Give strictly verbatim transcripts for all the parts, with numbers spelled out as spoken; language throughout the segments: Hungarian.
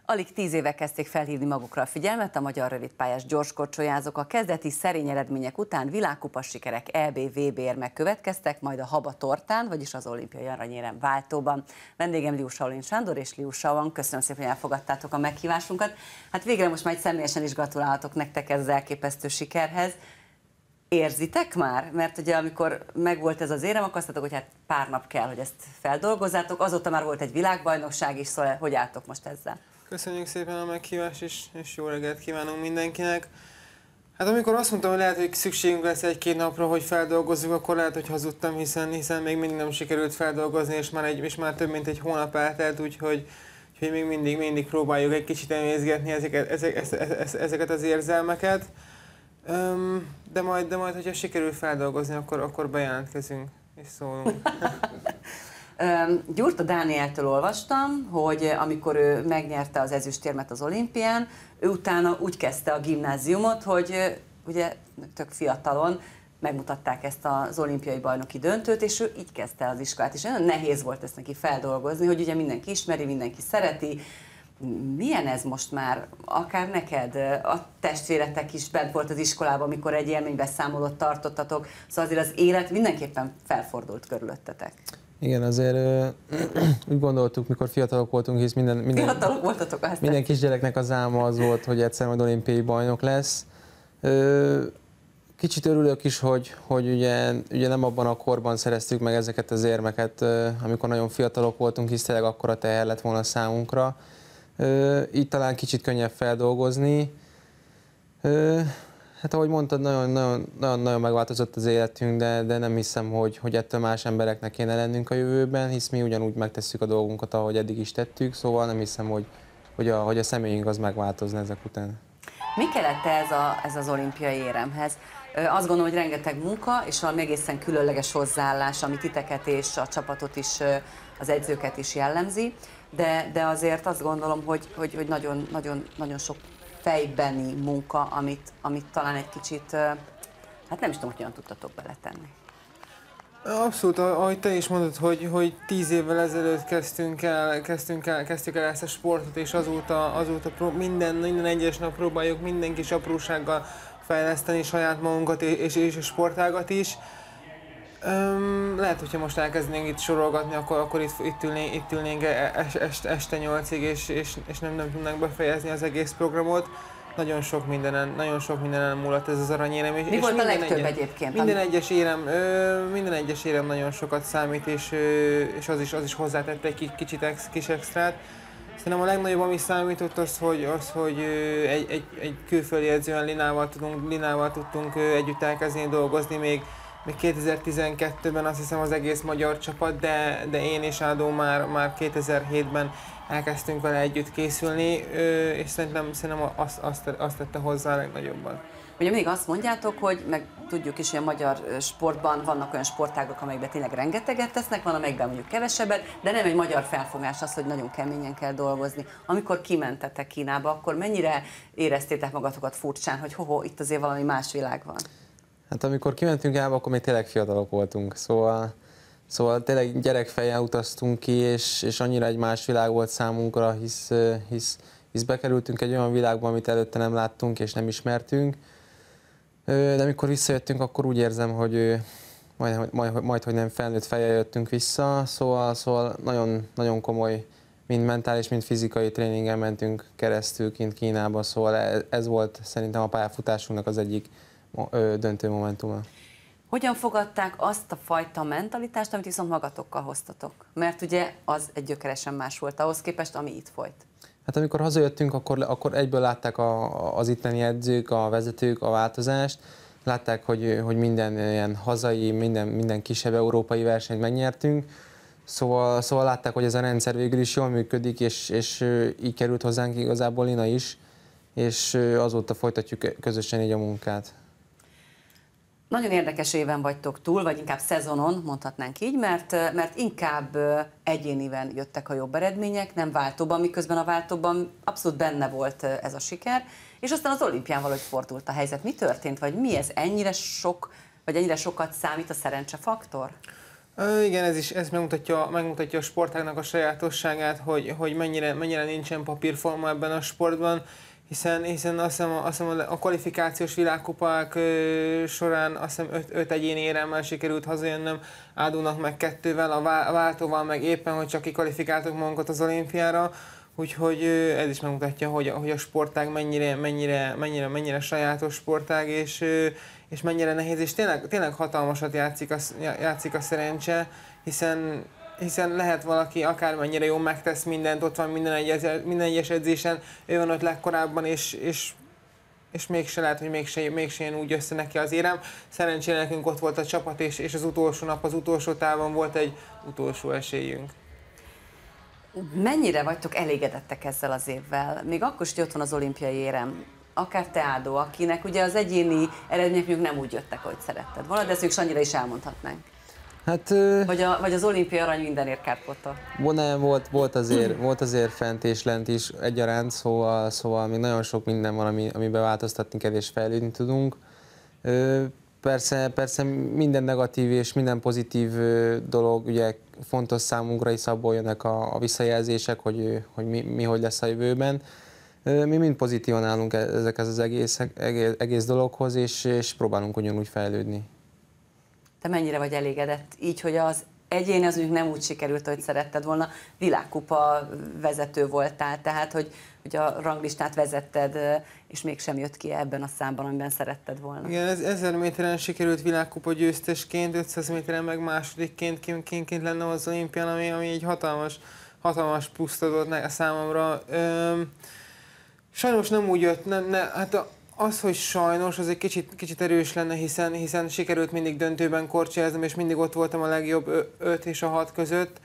Alig tíz éve kezdték felhívni magukra a figyelmet a magyar rövidpályás gyorskorcsolyázók. A kezdeti szerény eredmények után világkupas sikerek, é bé vé bé érmek következtek, majd a Haba tortán, vagyis az olimpiai aranyérem váltóban. Vendégem Liu Shaolin Sándor és Liu Shao. Köszönöm szépen, hogy elfogadtátok a meghívásunkat. Hát végre most már személyesen is gratulálhatok nektek ez az elképesztő sikerhez. Érzitek már? Mert ugye amikor megvolt ez az érem, akkor azt mondtátok, hogy hát pár nap kell, hogy ezt feldolgozzátok. Azóta már volt egy világbajnokság is, szóval hogy álltok most ezzel? Köszönjük szépen a meghívást, és, és jó reggelt kívánunk mindenkinek. Hát amikor azt mondtam, hogy lehet, hogy szükségünk lesz egy-két napra, hogy feldolgozzuk, akkor lehet, hogy hazudtam, hiszen, hiszen még mindig nem sikerült feldolgozni, és már, egy, és már több mint egy hónap eltelt, úgyhogy hogy még mindig, mindig próbáljuk egy kicsit emészgetni ezeket, ezeket, ezeket az érzelmeket. De majd, de majd, hogyha sikerül feldolgozni, akkor, akkor bejelentkezünk és szólunk. Gyurta Dánieltől olvastam, hogy amikor ő megnyerte az ezüstérmet az olimpián, ő utána úgy kezdte a gimnáziumot, hogy ugye tök fiatalon megmutatták ezt az olimpiai bajnoki döntőt, és ő így kezdte az iskolát, és nagyon nehéz volt ezt neki feldolgozni, hogy ugye mindenki ismeri, mindenki szereti. Milyen ez most már, akár neked? A testvéretek is bent volt az iskolában, amikor egy élménybeszámolót tartottatok, szóval azért az élet mindenképpen felfordult körülöttetek. Igen, azért ö, úgy gondoltuk, mikor fiatalok voltunk, hisz minden, minden, fiatalok voltatok, azt minden kisgyereknek az álma az volt, hogy egyszer majd olimpiai bajnok lesz. Ö, kicsit örülök is, hogy, hogy ugye, ugye nem abban a korban szereztük meg ezeket az érmeket, ö, amikor nagyon fiatalok voltunk, hisz tényleg akkora teher lett volna számunkra. Ö, így talán kicsit könnyebb feldolgozni. Ö, Hát ahogy mondtad, nagyon, nagyon, nagyon, nagyon megváltozott az életünk, de, de nem hiszem, hogy, hogy ettől más embereknek kéne lennünk a jövőben, hisz mi ugyanúgy megtesszük a dolgunkat, ahogy eddig is tettük, szóval nem hiszem, hogy, hogy, a, hogy a személyünk az megváltozna ezek után. Mi kellett ez, a, ez az olimpiai éremhez? Azt gondolom, hogy rengeteg munka, és valami egészen különleges hozzáállás, ami titeket és a csapatot is, az edzőket is jellemzi, de, de azért azt gondolom, hogy, hogy, hogy nagyon, nagyon, nagyon sok fejbeni munka, amit, amit talán egy kicsit, hát nem is tudom, hogy hogyan tudtatok beletenni. Abszolút, ahogy te is mondod, hogy, hogy tíz évvel ezelőtt kezdtünk el, kezdtünk el, kezdtük el ezt a sportot, és azóta, azóta prób- minden, minden egyes nap próbáljuk minden kis aprósággal fejleszteni saját magunkat és, és a sportágat is. Um, lehet, hogyha most elkezdenénk itt sorolgatni, akkor, akkor itt, itt ülnénk, itt ülnénk este, este nyolcig, és, és, és nem, nem tudnánk befejezni az egész programot. Nagyon sok mindenen, nagyon sok mindenen múlott ez az aranyérem. Mi és volt a legtöbb egyes, egyébként? Minden egyes érem, ö, minden egyes érem nagyon sokat számít, és, ö, és az, is, az is hozzátette egy kicsit ex, kis extrát. Szerintem a legnagyobb, ami számított, az, hogy, az, hogy egy, egy, egy külföldi edzően Linával, tudunk, Linával tudtunk együtt elkezdeni dolgozni, még Még kétezer-tizenkettőben azt hiszem az egész magyar csapat, de, de én és Ádó már, már kétezer-hétben elkezdtünk vele együtt készülni, és szerintem, szerintem azt, azt, azt tette hozzá a legnagyobban. Ugye mindig azt mondjátok, hogy meg tudjuk is, hogy a magyar sportban vannak olyan sportágok, amelyekben tényleg rengeteget tesznek, van, amelyekben mondjuk kevesebbet, de nem egy magyar felfogás az, hogy nagyon keményen kell dolgozni. Amikor kimentetek Kínába, akkor mennyire éreztétek magatokat furcsán, hogy hoho, itt azért valami más világ van? Hát amikor kimentünk el, akkor még tényleg fiatalok voltunk, szóval, szóval tényleg gyerekfejjel utaztunk ki, és, és annyira egy más világ volt számunkra, hisz, hisz, hisz bekerültünk egy olyan világba, amit előtte nem láttunk és nem ismertünk. De amikor visszajöttünk, akkor úgy érzem, hogy majd, majd, majd hogy nem felnőtt fejjel jöttünk vissza, szóval, szóval nagyon, nagyon komoly, mind mentális, mind fizikai tréningen mentünk keresztül kint Kínába, szóval ez, ez volt szerintem a pályafutásunknak az egyik döntő momentuma. Hogyan fogadták azt a fajta mentalitást, amit viszont magatokkal hoztatok? Mert ugye az egy gyökeresen más volt ahhoz képest, ami itt folyt. Hát amikor hazajöttünk, akkor, akkor egyből látták a, az itteni edzők, a vezetők a változást. Látták, hogy, hogy minden ilyen hazai, minden, minden kisebb európai versenyt megnyertünk. Szóval, szóval látták, hogy ez a rendszer végül is jól működik, és, és így került hozzánk igazából Lina is, és azóta folytatjuk közösen így a munkát. Nagyon érdekes éven vagytok túl, vagy inkább szezonon, mondhatnánk így, mert, mert inkább egyéniben jöttek a jobb eredmények, nem váltóban, miközben a váltóban abszolút benne volt ez a siker, és aztán az olimpián valahogy fordult a helyzet. Mi történt, vagy mi ez? Ennyire sok, vagy ennyire sokat számít a szerencsefaktor? Ö, igen, ez is ez megmutatja, megmutatja a sportágnak a sajátosságát, hogy, hogy mennyire, mennyire nincsen papírforma ebben a sportban, hiszen, hiszen azt hiszem, azt hiszem a kvalifikációs világkupák ö, során azt hiszem öt, öt egyéni éremmel sikerült hazajönnöm, Ádónak meg kettővel, a váltóval meg éppen, hogy csak kikvalifikáltuk magunkat az olimpiára. Úgyhogy ez is megmutatja, hogy, hogy a sportág mennyire, mennyire, mennyire, mennyire sajátos sportág, és, és mennyire nehéz, és tényleg, tényleg hatalmasat játszik a, játszik a szerencse, hiszen, hiszen lehet valaki akármennyire jól megtesz mindent, ott van minden egyes, minden egyes edzésen, ő van ott legkorábban, és, és, és mégse lehet, hogy mégse, mégse jön úgy össze neki az érem. Szerencsére nekünk ott volt a csapat, és, és az utolsó nap, az utolsó távon volt egy utolsó esélyünk. Mennyire vagytok elégedettek ezzel az évvel? Még akkor is, hogy ott van az olimpiai érem, akár te, Ádó, akinek ugye az egyéni eredmények nem úgy jöttek, ahogy szeretted volna, de ezt még Sanyira is elmondhatnánk. Hát, vagy, a, vagy az olimpiai arany mindenért kárpotta. Nem, volt, volt, azért, volt azért fent és lent is egyaránt, szóval, szóval még nagyon sok minden van, ami, amiben változtatni kell és fejlődni tudunk. Persze, persze minden negatív és minden pozitív dolog ugye fontos számunkra, és abból jönnek a, a visszajelzések, hogy, hogy mi, mi hogy lesz a jövőben. Mi mind pozitívan állunk ezekhez az egész, egész, egész dologhoz, és, és próbálunk ugyanúgy fejlődni. Te mennyire vagy elégedett így, hogy az egyén az nem úgy sikerült, hogy szeretted volna, világkupa vezető voltál, tehát hogy, hogy a ranglistát vezetted, és mégsem jött ki ebben a számban, amiben szeretted volna. Igen, ez ezer méteren sikerült világkupa győztesként, ötszáz méteren meg másodikként kint lenne az olimpián, ami, ami egy hatalmas, hatalmas pluszt adott a számomra. Üm, sajnos nem úgy jött, nem, ne, hát a, az, hogy sajnos, az egy kicsit, kicsit erős lenne, hiszen, hiszen sikerült mindig döntőben korcsolyáznom, és mindig ott voltam a legjobb öt és a hat között.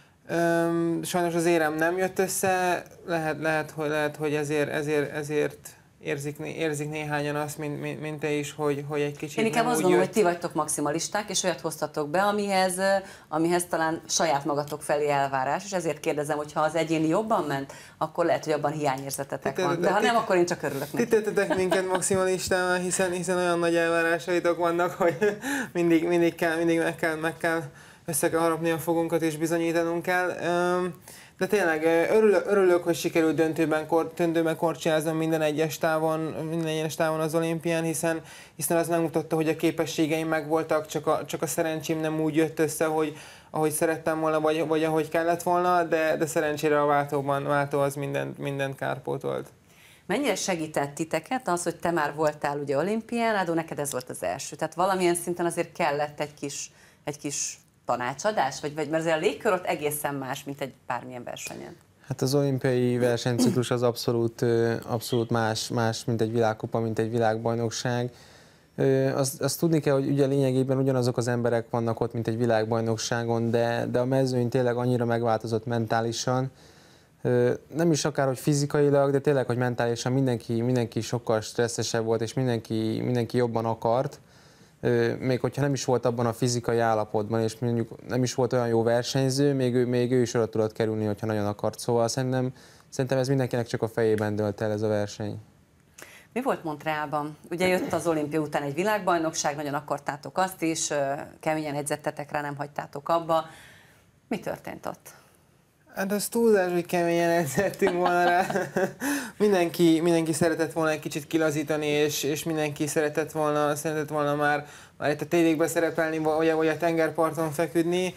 Üm, sajnos az érem nem jött össze, lehet, lehet, hogy, lehet, hogy ezért, ezért, ezért érzik, érzik néhányan azt, mint, mint, mint te is, hogy, hogy egy kicsit. Én inkább nem azt úgy gondolom, jött. hogy ti vagytok maximalisták, és olyat hoztatok be, amihez, amihez talán saját magatok felé elvárás, és ezért kérdezem, hogy ha az egyéni jobban ment, akkor lehet, hogy abban hiányérzetetek van. De ha nem, akkor én csak örülök neki. Ti tettetek minket maximalistával, hiszen, hiszen olyan nagy elvárásaitok vannak, hogy mindig, mindig, kell, mindig meg kell, meg kell össze kell harapni a fogunkat és bizonyítanunk kell. De tényleg örülök, örülök hogy sikerült döntőben, kor, döntőben korcsolyáznom minden egyes távon, minden egyes távon az olimpián, hiszen, hiszen az megmutatta, hogy a képességeim megvoltak, csak a, csak a szerencsém nem úgy jött össze, hogy, ahogy szerettem volna, vagy, vagy ahogy kellett volna, de, de szerencsére a váltóban, váltó az mindent, mindent kárpótolt. Mennyire segített titeket az, hogy te már voltál ugye olimpián, Ádó, neked ez volt az első. Tehát valamilyen szinten azért kellett egy kis, egy kis tanácsadás? Vagy, vagy mert azért a légkör ott egészen más, mint egy bármilyen versenyen. Hát az olimpiai versenyciklus az abszolút, abszolút más, más, mint egy világkupa, mint egy világbajnokság. Azt, azt tudni kell, hogy ugye lényegében ugyanazok az emberek vannak ott, mint egy világbajnokságon, de, de a mezőny tényleg annyira megváltozott mentálisan, nem is akár, hogy fizikailag, de tényleg, hogy mentálisan mindenki, mindenki sokkal stresszesebb volt, és mindenki, mindenki jobban akart. Még hogyha nem is volt abban a fizikai állapotban, és mondjuk nem is volt olyan jó versenyző, még ő, még ő is oda tudott kerülni, hogyha nagyon akart. Szóval szerintem, szerintem ez mindenkinek csak a fejében dölt el ez a verseny. Mi volt Montrealban? Ugye jött az olimpia után egy világbajnokság, nagyon akartátok azt is, keményen edzettetek rá, nem hagytátok abba. Mi történt ott? Hát az túlzás, hogy keményen edzettünk volna rá. mindenki, mindenki szeretett volna egy kicsit kilazítani, és, és mindenki szeretett volna, szeretett volna már, már itt a tévékben szerepelni, vagy, vagy a tengerparton feküdni.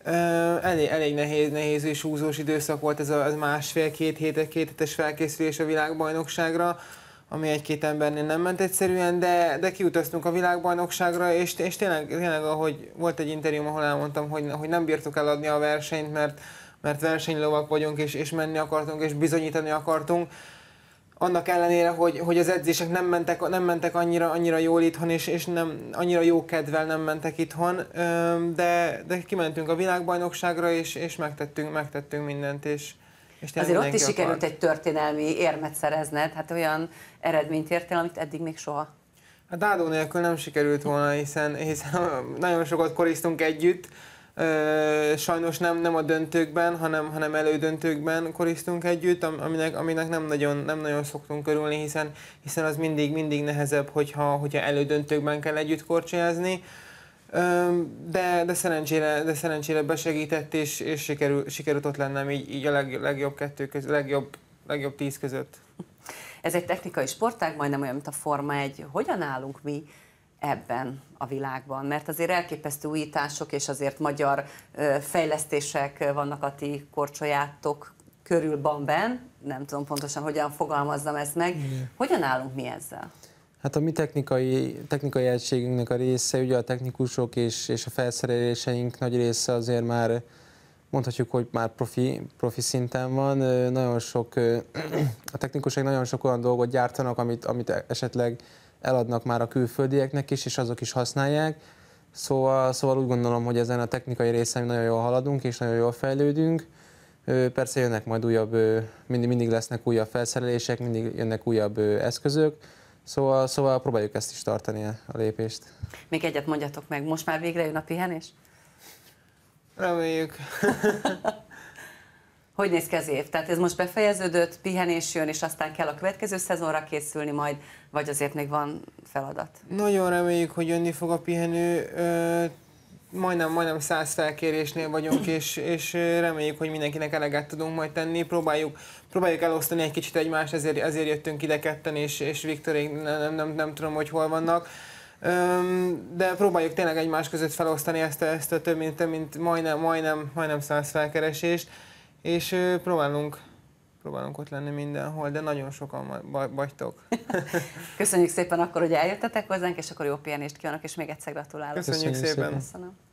Elég, elég nehéz, nehéz és húzós időszak volt ez a ez másfél-két hétes, két hétes felkészülés a világbajnokságra, ami egy-két embernél nem ment egyszerűen, de, de kiutaztunk a világbajnokságra, és, és tényleg, tényleg, ahogy volt egy interjúm, ahol elmondtam, hogy, hogy nem bírtuk eladni a versenyt, mert mert versenylovak vagyunk, és, és menni akartunk, és bizonyítani akartunk. Annak ellenére, hogy, hogy az edzések nem mentek, nem mentek annyira, annyira jól itthon, és, és nem, annyira jó kedvel nem mentek itthon, de, de kimentünk a világbajnokságra, és, és megtettünk, megtettünk mindent. És, és azért ott is sikerült egy történelmi érmet szerezned, hát olyan eredményt értél, amit eddig még soha. Hát Ádó nélkül nem sikerült volna, hiszen, hiszen nagyon sokat koriztunk együtt. Sajnos nem, nem a döntőkben, hanem, hanem elődöntőkben koriztunk együtt, aminek, aminek nem, nagyon, nem nagyon szoktunk örülni, hiszen, hiszen az mindig, mindig nehezebb, hogyha, hogyha elődöntőkben kell együtt korcsolyázni. De, de, szerencsére, de szerencsére besegített, és, és sikerül, sikerült ott lennem így, így a leg, legjobb kettő között, legjobb, legjobb tíz között. Ez egy technikai sportág, majdnem olyan, mint a Forma egy. Hogyan állunk mi ebben a világban? Mert azért elképesztő újítások és azért magyar fejlesztések vannak a ti korcsolyátok körül Bamben. Nem tudom pontosan, hogyan fogalmazzam ezt meg. Igen. Hogyan állunk mi ezzel? Hát a mi technikai, technikai egységünknek a része, ugye a technikusok és, és a felszereléseink nagy része azért már mondhatjuk, hogy már profi, profi szinten van. Nagyon sok, a technikusok nagyon sok olyan dolgot gyártanak, amit, amit esetleg eladnak már a külföldieknek is, és azok is használják. Szóval, szóval úgy gondolom, hogy ezen a technikai részen nagyon jól haladunk, és nagyon jól fejlődünk. Persze jönnek majd újabb, mindig, mindig lesznek újabb felszerelések, mindig jönnek újabb eszközök. Szóval, szóval próbáljuk ezt is tartani, a lépést. Még egyet mondjatok meg, most már végre jön a pihenés? Reméljük. Hogy néz ki az év? Tehát ez most befejeződött, pihenés jön, és aztán kell a következő szezonra készülni majd, vagy azért még van feladat? Nagyon reméljük, hogy jönni fog a pihenő. Majdnem, majdnem száz felkérésnél vagyunk, és, és reméljük, hogy mindenkinek eleget tudunk majd tenni. Próbáljuk, próbáljuk elosztani egy kicsit egymást, ezért, ezért jöttünk ide ketten, és, és Viktorék nem, nem, nem tudom, hogy hol vannak. De próbáljuk tényleg egymás között felosztani ezt a, ezt a több mint, több mint majdnem, majdnem, majdnem száz felkeresést, és próbálunk, próbálunk ott lenni mindenhol, de nagyon sokan vagytok. Köszönjük szépen akkor, hogy eljöttetek hozzánk, és akkor jó pihenést kívánok, és még egyszer gratulálok. Köszönjük, Köszönjük szépen. Köszönöm.